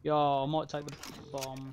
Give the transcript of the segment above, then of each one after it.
Yeah, I might take the bomb.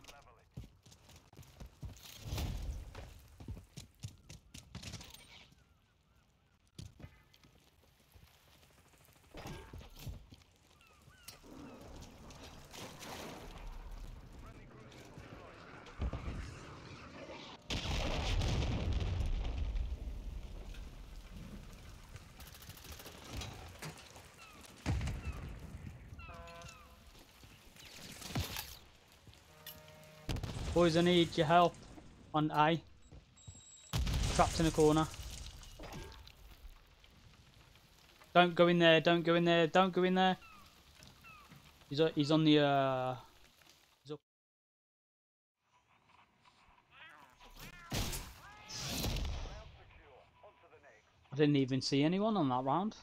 Boys, I need your help on A. Trapped in a corner. Don't go in there, don't go in there, don't go in there. He's on the he's up. I didn't even see anyone on that round.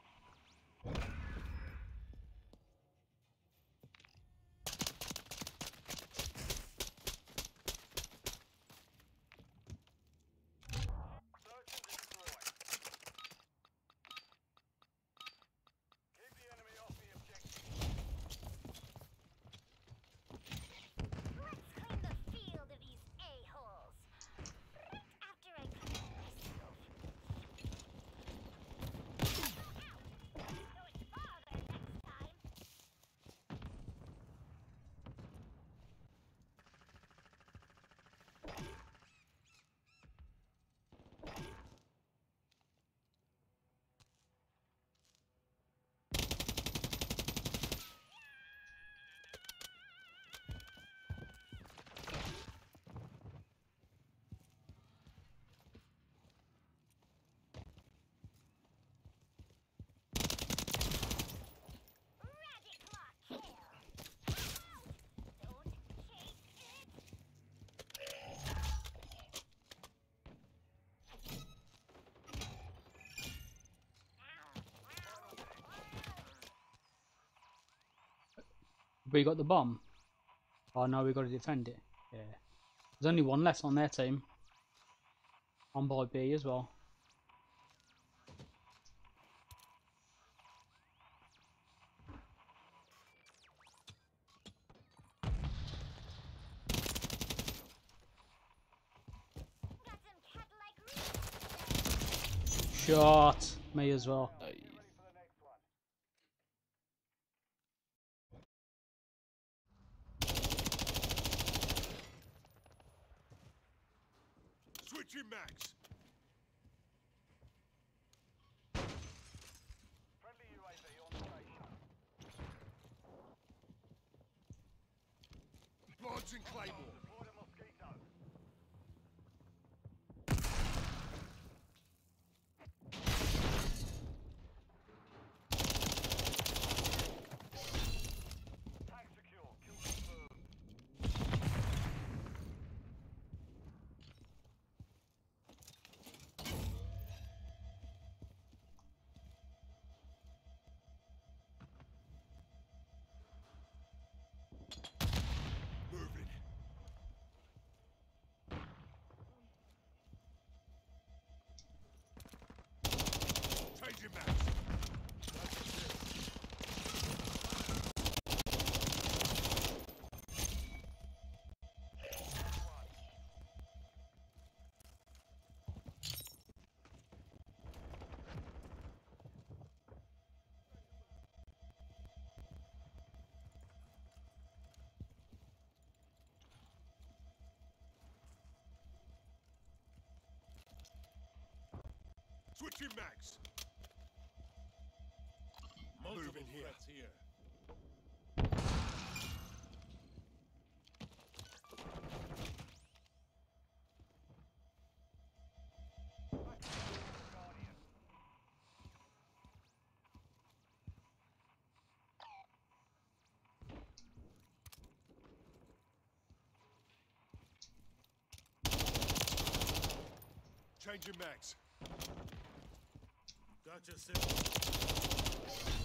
We got the bomb. Oh no, we got to defend it. Yeah. There's only one left on their team. On by B as well. Shot me as well. Switching max. Friendly UAV on station. Launching Claymore. Deploy the Mosquito. Tag secure. Kill confirmed. Moving. Changing max. Switching max. Moving here. Changing max. Gotcha, sir.